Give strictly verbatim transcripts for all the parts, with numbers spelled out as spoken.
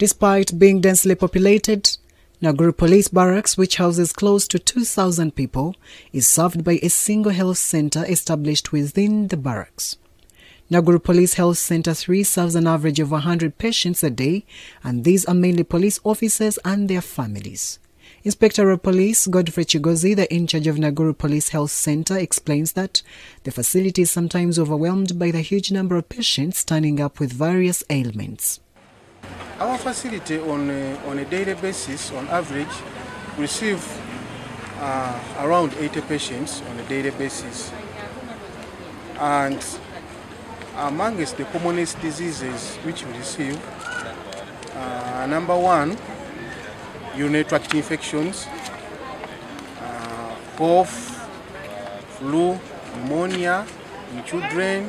Despite being densely populated, Nakuru Police Barracks, which houses close to two thousand people, is served by a single health center established within the barracks. Nakuru Police Health Center three serves an average of one hundred patients a day, and these are mainly police officers and their families. Inspector of Police Godfrey Chigozi, the in charge of Nakuru Police Health Center, explains that the facility is sometimes overwhelmed by the huge number of patients turning up with various ailments. Our facility on a, on a daily basis, on average, receive uh, around eighty patients on a daily basis. And amongst the commonest diseases which we receive, uh, number one, urinary tract infections, uh, cough, flu, pneumonia in children.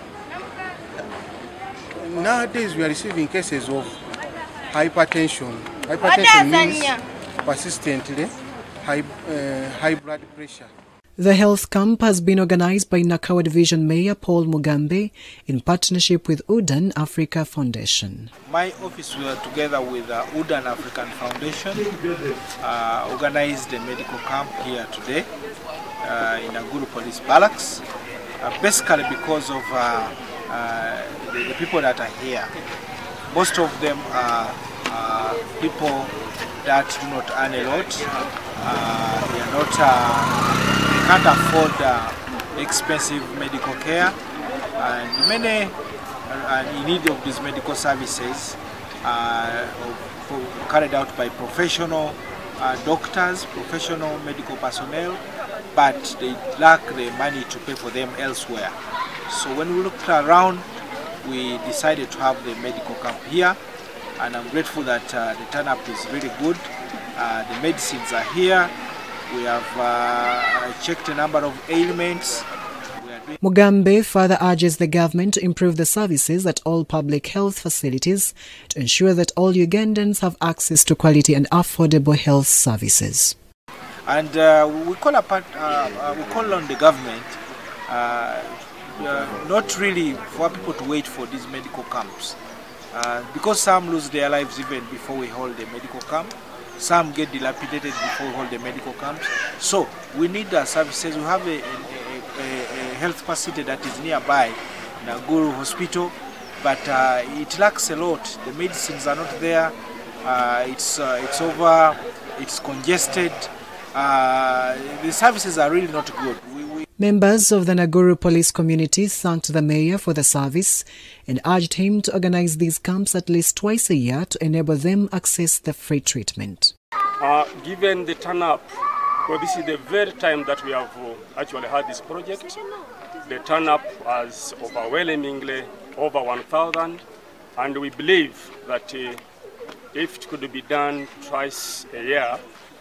Nowadays we are receiving cases of hypertension. Hypertension means persistently high, uh, high blood pressure. The health camp has been organized by Nakawa Division Mayor Paul Mugambe in partnership with Udan Africa Foundation. My office, we are together with uh, Udan African Foundation, uh, organized a medical camp here today uh, in Nakuru Police Barracks, uh, basically because of uh, uh, the, the people that are here. Most of them are uh, people that do not earn a lot. Uh, they are not. Uh, can't afford uh, expensive medical care, and many are in need of these medical services uh, carried out by professional uh, doctors, professional medical personnel, but they lack the money to pay for them elsewhere. So when we looked around, we decided to have the medical camp here, and I'm grateful that uh, the turn-up is really good. Uh, the medicines are here. We have uh, checked a number of ailments. Mugambe further urges the government to improve the services at all public health facilities to ensure that all Ugandans have access to quality and affordable health services. And uh, we call upon, uh, we call on the government uh, uh, not really for people to wait for these medical camps, uh, because some lose their lives even before we hold the medical camp. Some get dilapidated before we hold the medical camps. So we need uh, services. We have a, a, a, a health facility that is nearby, Nakuru Hospital, but uh, it lacks a lot. The medicines are not there. Uh, it's uh, it's over. It's congested. Uh, the services are really not good. We, we Members of the Nakuru police community thanked the mayor for the service and urged him to organize these camps at least twice a year to enable them access the free treatment. Uh, given the turn-up, well, this is the very time that we have uh, actually had this project. The turn-up was overwhelmingly over one thousand, and we believe that uh, if it could be done twice a year,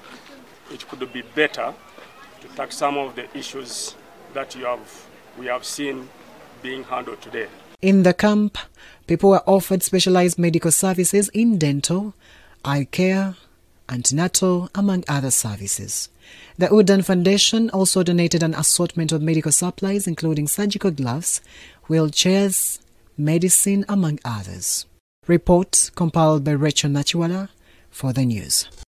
it could be better to tackle some of the issues that you have, we have seen being handled today. In the camp, people were offered specialized medical services in dental, eye care, antenatal, among other services. The Udan Foundation also donated an assortment of medical supplies, including surgical gloves, wheelchairs, medicine, among others. Report compiled by Rachel Nachiwala for the news.